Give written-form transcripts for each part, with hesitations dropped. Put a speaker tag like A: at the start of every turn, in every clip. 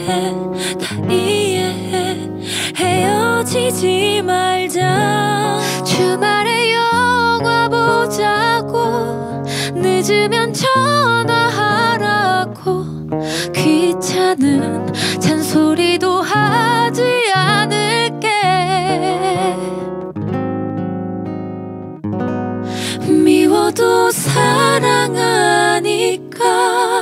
A: 다 이해해. 헤어지지 말자. 주말에 영화 보자고. 늦으면 전화하라고. 귀찮은 잔소리도 하지 않을게. 미워도 사랑하니까.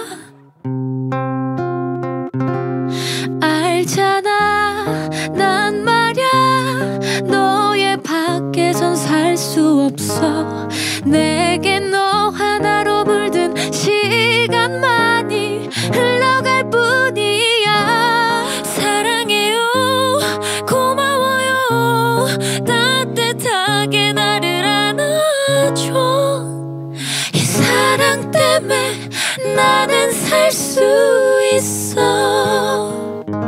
A: 알잖아 난 말야 너의 밖에선 살 수 없어. 내겐 너 하나로 물든 시간만이 흘러갈 뿐이야. 사랑해요 고마워요 따뜻하게 나를 안아줘. 이 사랑 때문에 나는 살 수 있어.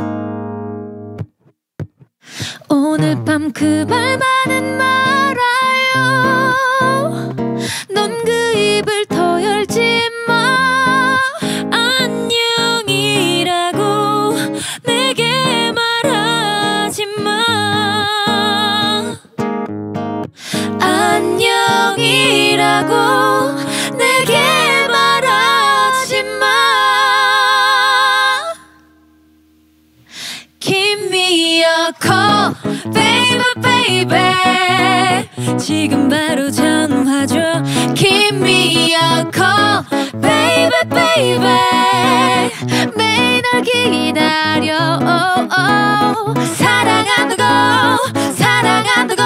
A: 오늘 밤 그 말만은 말아요. 넌 그 입을 더 열지 마. 안녕이라고 내게 말하지 마. 안녕이라고 내게 말하지 마. Give me a call, baby, baby. 지금 바로 전화 줘. Give me a call, baby, baby. 매일 널 기다려. 사랑한다고, 사랑한다고.